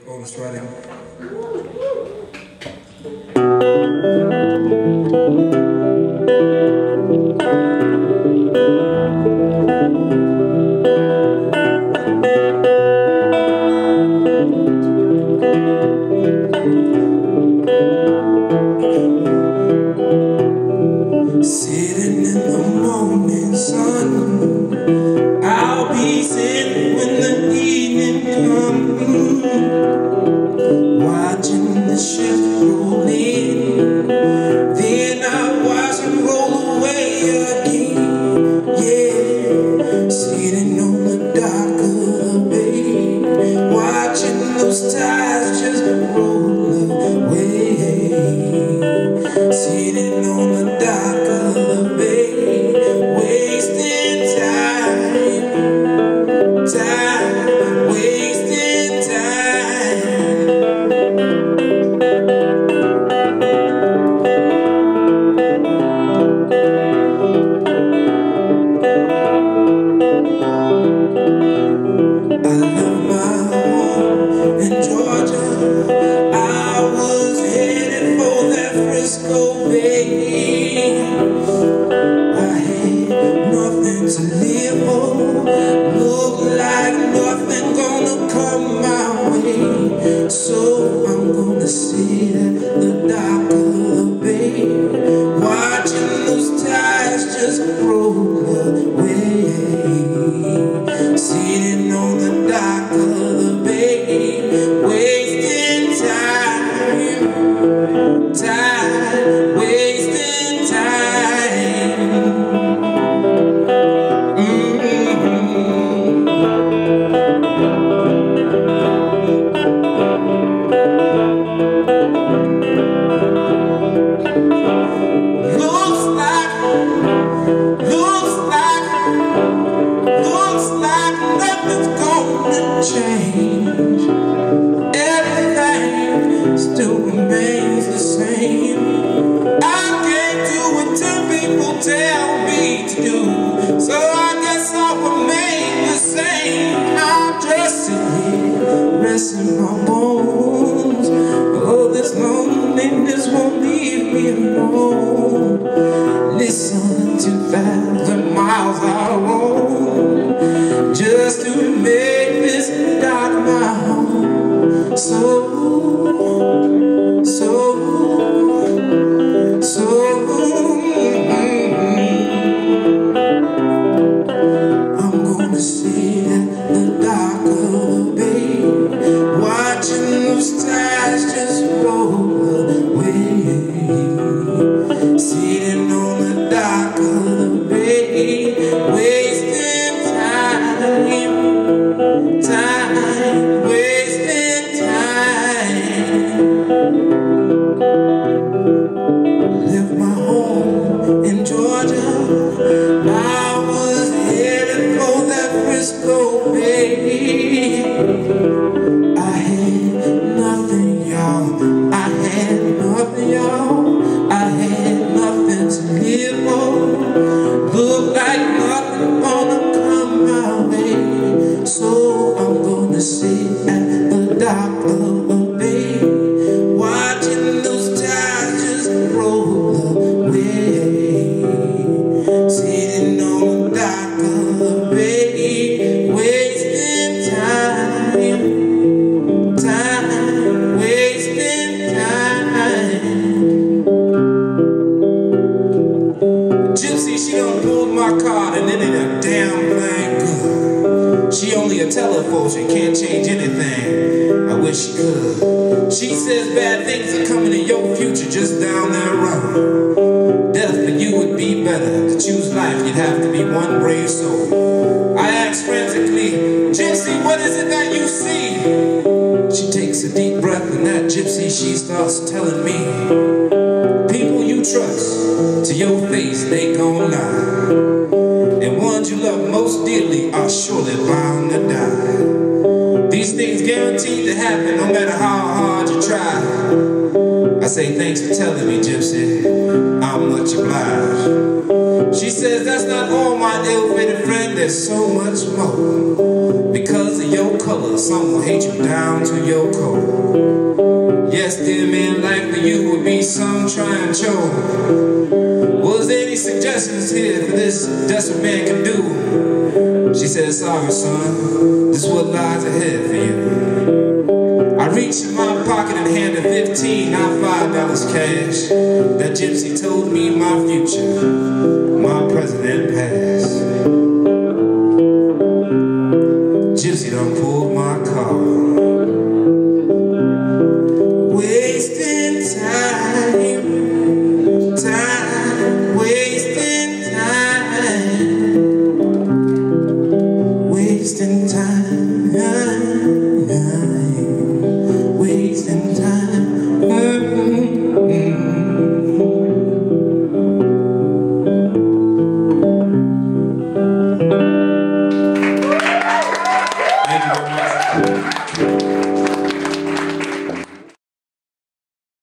Otis Redding. Sitting in the morning sun, I'll be sitting when the evening comes, watching the ships roll in, then I watch them roll away again. Yeah, sitting on the dock of the bay, watching those tides just roll away. Sitting on the dock of the bay, wasting time, wasting time. I love my home in Georgia. I was headed for that Frisco Bay. I had nothing to live for, looked like nothing gonna come my way. So I'm gonna sit at the dock of the bay, watching those tides just roll away. Sitting on the dock of the bay, wasting time, wasting time. Looks like nothing's gonna change. Everything still remains the same. I can't do what 10 people tell me to do, so I guess I'll remain the same. I'm just sitting here, resting my bones. Oh, this loneliness won't leave me alone. Listen to 2,000 miles I roam, just to make this dock my home. So I'm gonna sit at the dock of the bay, watching those tides just roll away. Sitting on the dock of the bay, wasting time, wasting time. Left my home in Georgia, I was headed for that Frisco Bay. I had nothing, y'all. I had nothing, y'all. I had nothing to live for. Looked like nothing gonna come my way. So I'm gonna sit at the dock of the bay, watching those tides just roll away. Sitting on the dock of the bay, wasting time, wasting time. Gypsy, she done pulled my card and it ain't a damn thing good. She only a telephone, she can't change anything. I wish she could. She says bad things are coming in your future just down that road. Death for you would be better. To choose life, you'd have to be one brave soul. I asked frantically, Gypsy, what is it that you see? She takes a deep breath and that Gypsy, she starts telling me, people you trust, to your face they gon' lie, and ones you love most dearly are surely bound to die. These things guaranteed to happen no matter how hard you try. I say thanks for telling me, Gypsy, I'm much obliged. She says that's not all, my ill-fated friend, there's so much more. Because of your color, some will hate you down to your core. show. Was there any suggestions here for this desperate man can do? She said, sorry son, this is what lies ahead for you. I reached in my pocket and handed 15, not $5 cash. That gypsy told me my future, my present and past.